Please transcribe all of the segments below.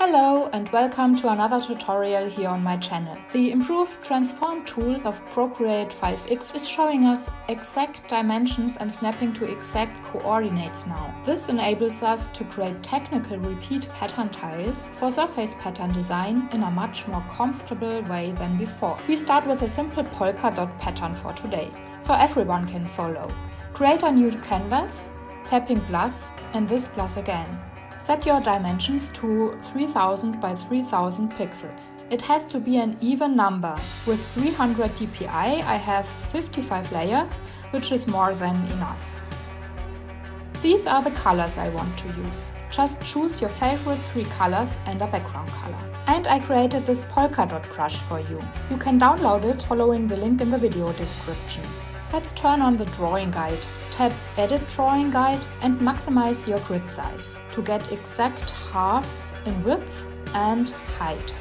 Hello and welcome to another tutorial here on my channel. The improved transform tool of Procreate 5X is showing us exact dimensions and snapping to exact coordinates now. This enables us to create technical repeat pattern tiles for surface pattern design in a much more comfortable way than before. We start with a simple polka dot pattern for today, so everyone can follow. Create a new canvas, tapping plus and this plus again. Set your dimensions to 3000 by 3000 pixels. It has to be an even number. With 300 dpi I have 55 layers, which is more than enough. These are the colors I want to use. Just choose your favorite 3 colors and a background color. And I created this polka dot brush for you. You can download it following the link in the video description. Let's turn on the drawing guide. Tap Edit Drawing Guide and maximize your grid size to get exact halves in width and height.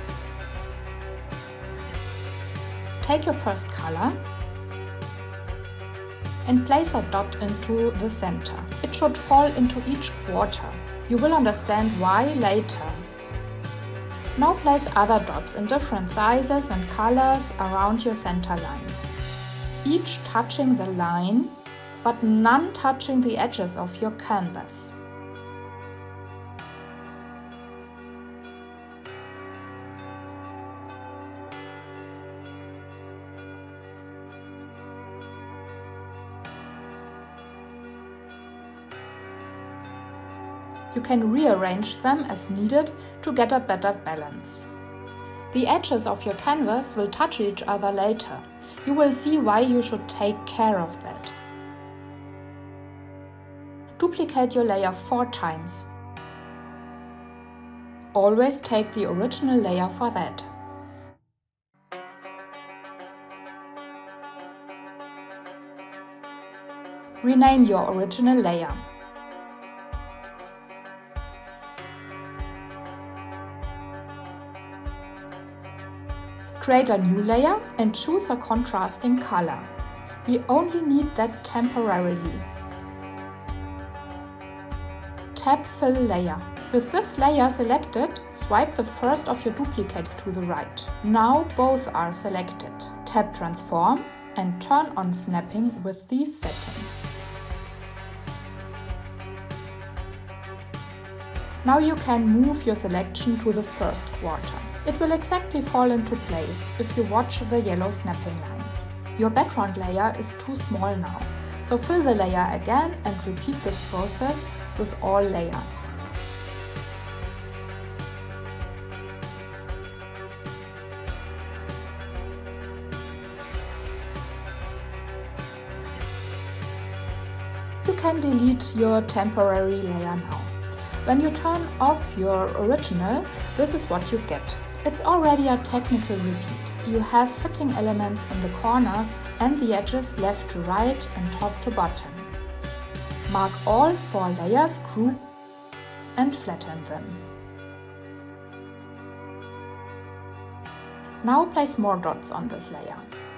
Take your first color and place a dot into the center. It should fall into each quarter. You will understand why later. Now place other dots in different sizes and colors around your center lines, each touching the line, but none touching the edges of your canvas. You can rearrange them as needed to get a better balance. The edges of your canvas will touch each other later. You will see why you should take care of that. Duplicate your layer 4 times. Always take the original layer for that. Rename your original layer. Create a new layer and choose a contrasting color. We only need that temporarily. Tap Fill Layer. With this layer selected, swipe the first of your duplicates to the right. Now both are selected. Tap Transform and turn on snapping with these settings. Now you can move your selection to the first quarter. It will exactly fall into place if you watch the yellow snapping lines. Your background layer is too small now, so fill the layer again and repeat the process with all layers. You can delete your temporary layer now. When you turn off your original, this is what you get. It's already a technical repeat. You have fitting elements in the corners and the edges left to right and top to bottom. Mark all 4 layers, group and flatten them. Now place more dots on this layer.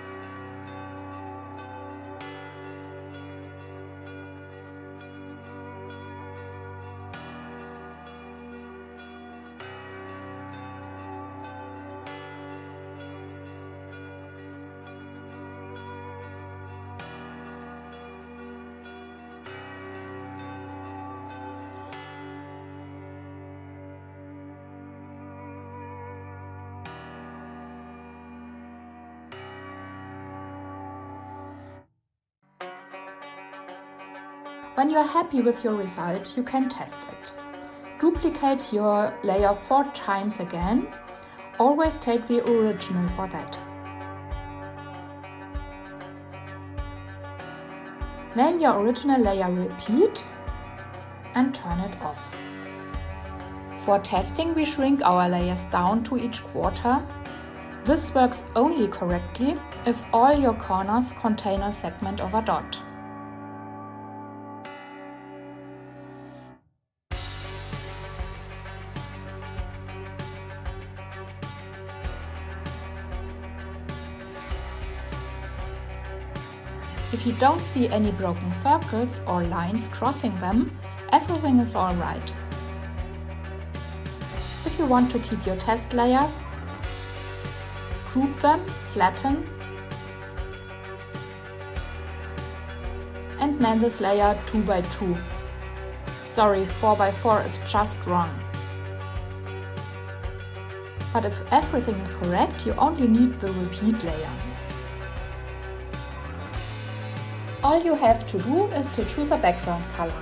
When you are happy with your result, you can test it. Duplicate your layer 4 times again. Always take the original for that. Name your original layer Repeat and turn it off. For testing, we shrink our layers down to each quarter. This works only correctly if all your corners contain a segment of a dot. If you don't see any broken circles or lines crossing them, everything is alright. If you want to keep your test layers, group them, flatten, and name this layer 2x2. Sorry, 4x4 is just wrong. But if everything is correct, you only need the repeat layer. All you have to do is to choose a background color.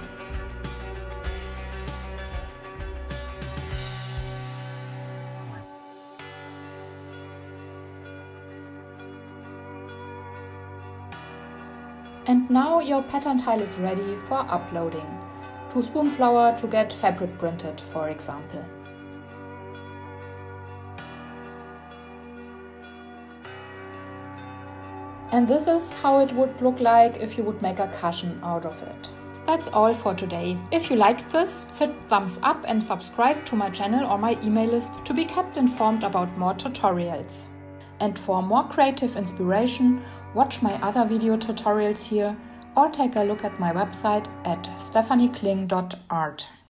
And now your pattern tile is ready for uploading to Spoonflower to get fabric printed, for example. And this is how it would look like if you would make a cushion out of it. That's all for today. If you liked this, hit thumbs up and subscribe to my channel or my email list to be kept informed about more tutorials. And for more creative inspiration, watch my other video tutorials here or take a look at my website at stephaniekling.art.